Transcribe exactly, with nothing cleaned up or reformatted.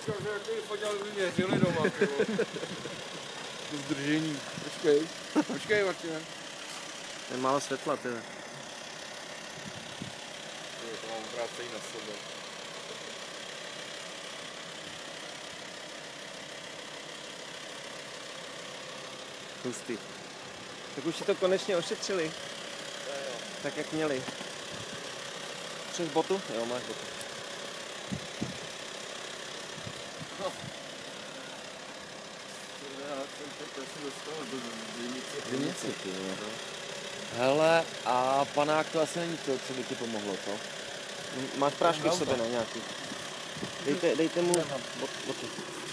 Počkej, že jak tady foděl, by mě žili doma, to zdržení. Počkej, počkej, Martine. Je málo světla, ty. To mám obrácejí na sebe. Hustý. Tak už si to konečně ošetřili. Tak jak měli. Chceš botu? Jo, máš botu. No. Já jsem dostal do Vinici, ty jo. Hele, a panák to asi není to, co by ti pomohlo, co? Máš prášky v sobě, ne, nějaký? Dejte, dejte mu botu.